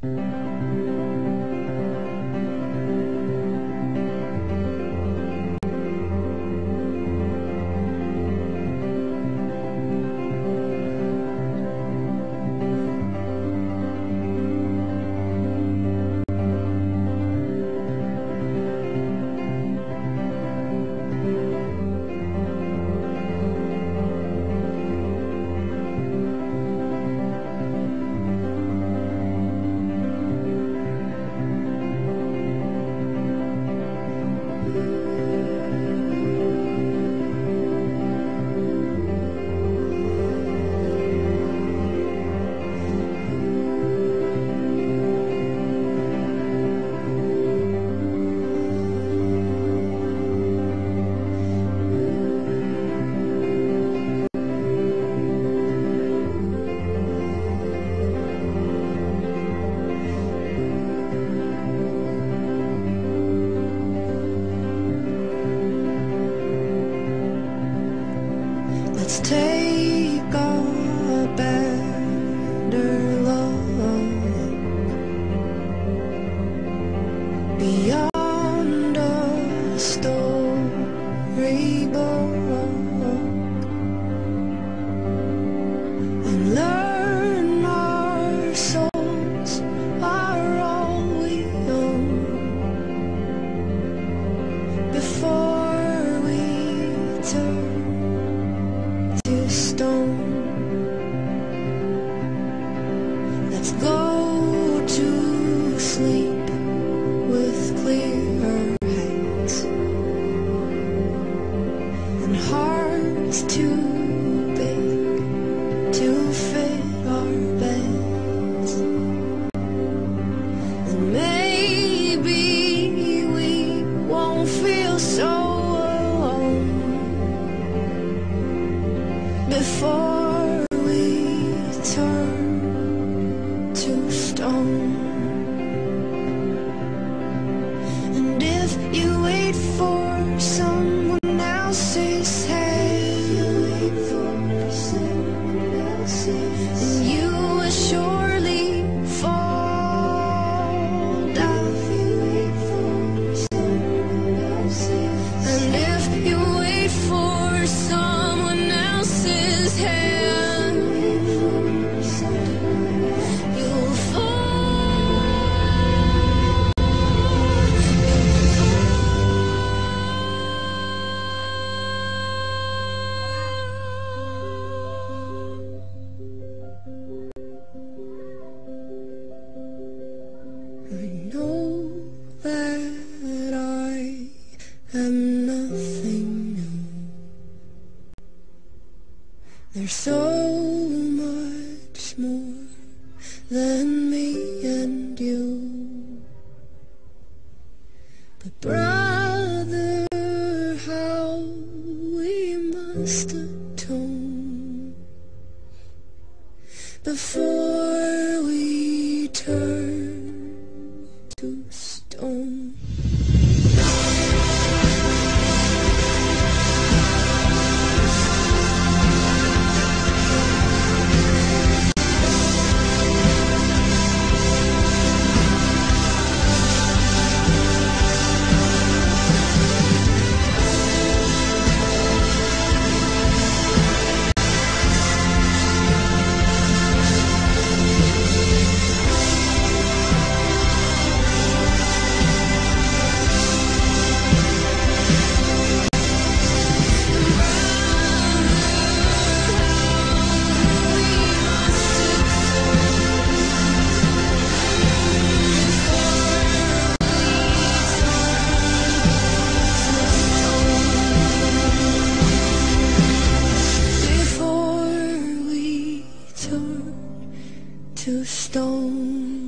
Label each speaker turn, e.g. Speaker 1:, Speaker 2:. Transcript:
Speaker 1: Let's take a better look beyond a storybook and learn our souls are all we own before we turn to stone. Let's go to sleep with clear heads and hearts too big to fit our beds. And maybe we won't feel so alone before we turn to stone. And if you wait for someone else's hand, then you will surely fall down. And if you wait for someone else's hand, you'll I know that I am nothing new. There's so much more than me and you. But brother, how we must atone before we turn to stone. To stone.